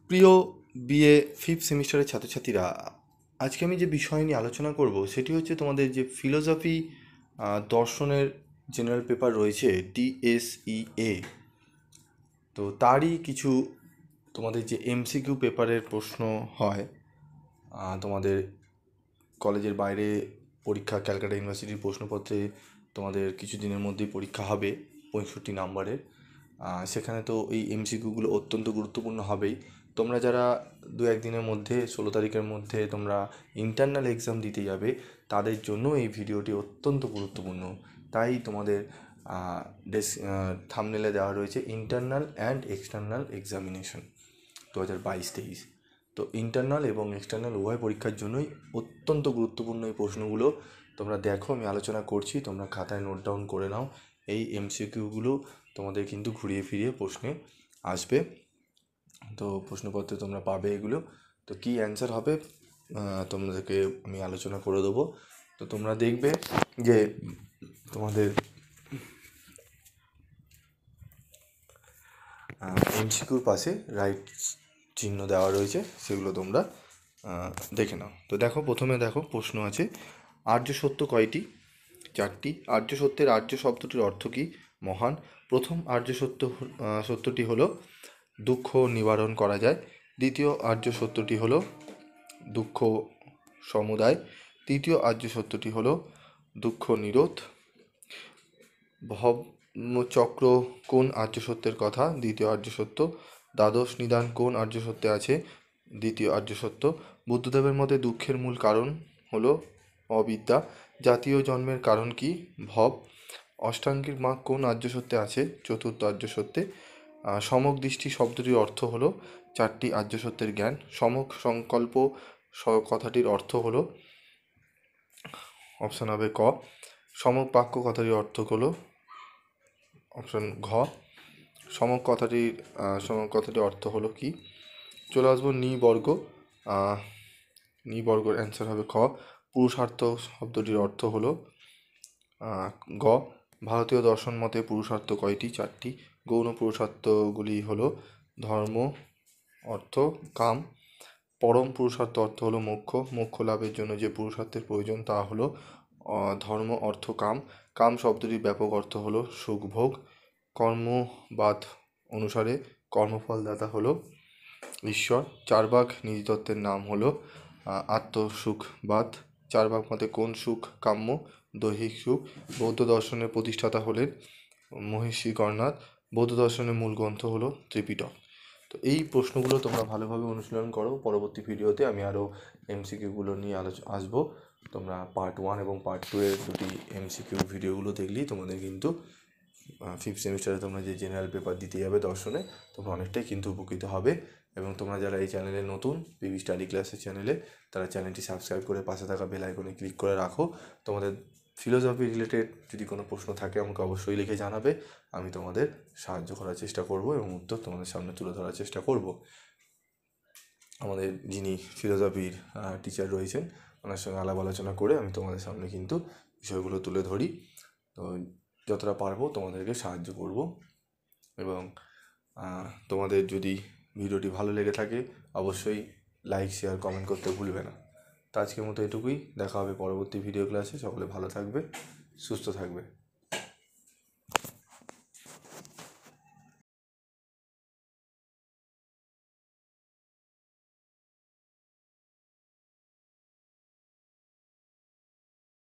প্রিয় BA fifth সেমিস্টারের ছাত্রছাত্রীরা, আজকে আমি যে বিষয় নিয়ে আলোচনা করব সেটি হচ্ছে তোমাদের যে ফিলোসফি দর্শনের জেনারেল পেপার রয়েছে DSE-A, তো তারই কিছু তোমাদের যে MCQ পেপারের প্রশ্ন হয় তোমাদের কলেজের বাইরে পরীক্ষা, ক্যালকাটা ইউনিভার্সিটির প্রশ্নপত্রে তোমাদের কিছু দিনের মধ্যেই পরীক্ষা হবে 65 নাম্বারের। সেখানে তো এই MCQগুলো অত্যন্ত গুরুত্বপূর্ণ হবেই। তোমরা যারা দু একদিনের মধ্যে 16 তারিখের মধ্যে তোমরা ইন্টারনাল এক্সাম দিতে যাবে, তাদের জন্য এই ভিডিওটি অত্যন্ত গুরুত্বপূর্ণ। তাই তোমাদের থাম্বনেলে দেওয়া রয়েছে ইন্টারনাল অ্যান্ড এক্সটার্নাল এক্সামিনেশন 2022-23। তো ইন্টারনাল এবং এক্সটার্নাল উভয় পরীক্ষার জন্যই অত্যন্ত গুরুত্বপূর্ণ এই প্রশ্নগুলো। তোমরা দেখো, আমি আলোচনা করছি, তোমরা খাতায় নোট ডাউন করে নাও। এই MCQগুলো তোমাদের কিন্তু ঘুরিয়ে ফিরিয়ে প্রশ্নে আসবে, তো প্রশ্নপত্রে তোমরা পাবে এগুলো। তো কী অ্যান্সার হবে তোমাদেরকে আমি আলোচনা করে দেবো। তো তোমরা দেখবে যে তোমাদের MCQর পাশে রাইট চিহ্ন দেওয়া রয়েছে, সেগুলো তোমরা দেখে নাও। তো দেখো, প্রথমে দেখো প্রশ্ন আছে, আর্য সত্য কয়টি? 4টি। আর্য সত্যের আর্য শব্দটির অর্থ কী? মহান। প্রথম আর্য সত্যটি হলো দুঃখ নিবারণ করা যায়। দ্বিতীয় আর্য সত্যটি হলো দুঃখ সমুদায়। তৃতীয় আর্য সত্যটি হলো দুঃখ নিরোধ। ভবচক্র কোন আর্য সত্যের কথা? দ্বিতীয় আর্য সত্য। দ্বাদশ নিদান কোন আর্য সত্যে আছে? দ্বিতীয় আর্য সত্য। বুদ্ধদেবের মতে দুঃখের মূল কারণ হলো অবিদ্যা। জাতীয় জন্মের কারণ কি? ভব। অষ্টাঙ্গিক মার্গ কোন আর্য সত্যে আছে? চতুর্থ আর্য সত্যে। সমক দৃষ্টি শব্দটির অর্থ হলো 4টি আর্য সত্যের জ্ঞান। সমক সংকল্প কথাটির অর্থ হলো, অপশান হবে ক। সমক বাক্য কথাটির অর্থ হলো অপশান ঘ। সমক কথাটির অর্থ হলো কি? চলে আসবো নিবর্গ। নিবর্গর অ্যান্সার হবে খ। পুরুষার্থ শব্দটির অর্থ হলো গ। ভারতীয় দর্শন মতে পুরুষার্থ কয়টি? 4টি। গৌণ পুরুষার্থগুলি হলো ধর্ম, অর্থ, কাম। পরম পুরুষার্থ অর্থ হলো মোক্ষ। মোক্ষ লাভের জন্য যে পুরুষার্থের প্রয়োজন তা হলো ধর্ম, অর্থ, কাম। কাম শব্দটির ব্যাপক অর্থ হলো সুখ ভোগ। কর্মবাদ অনুসারে কর্মফলদাতা হলো ঈশ্বর। চারবাক নীতিতত্ত্বের নাম হলো আত্মসুখবাদ। চারবাক মতে কোন সুখ কাম্য? দৈহিক সুখ। বৌদ্ধ দর্শনের প্রতিষ্ঠাতা হলেন মহর্ষি কর্ণাদ। বৌদ্ধ দর্শনের মূল গ্রন্থ হলো ত্রিপিটক। তো এই প্রশ্নগুলো তোমরা ভালোভাবে অনুশীলন করো। পরবর্তী ভিডিওতে আমি আরও MCQগুলো নিয়ে আসবো। তোমরা পার্ট 1 এবং পার্ট 2 এর দুটি MCQ ভিডিওগুলো দেখলেই তোমাদের কিন্তু ফিফথ সেমিস্টারে তোমরা যে জেনারেল পেপার দিতে যাবে দর্শনে, তোমরা অনেকটাই কিন্তু উপকৃত হবে। এবং তোমরা যারা এই চ্যানেলে নতুন, পিবি স্টাডি ক্লাসের চ্যানেলে, তারা চ্যানেলটি সাবস্ক্রাইব করে পাশে থাকা বেল আইকনে ক্লিক করে রাখো। তোমাদের ফিলোসফি রিলেটেড যদি কোনো প্রশ্ন থাকে আমাকে অবশ্যই লিখে জানাবে। আমি তোমাদের সাহায্য করার চেষ্টা করব এবং উত্তর তোমাদের সামনে তুলে ধরার চেষ্টা করব। আমাদের যিনি ফিলোসফির টিচার রয়েছেন, ওনার সঙ্গে আলাপ আলোচনা করে আমি তোমাদের সামনে কিন্তু বিষয়গুলো তুলে ধরি। তো যতটা পারবো তোমাদেরকে সাহায্য করব। এবং তোমাদের যদি ভিডিওটি ভালো লেগে থাকে অবশ্যই লাইক, শেয়ার, কমেন্ট করতে ভুলবে না। তো আজকের মতো এটুকুই। দেখা হবে পরবর্তী ভিডিও ক্লাসে। সকলে ভালো থাকবে, সুস্থ থাকবে।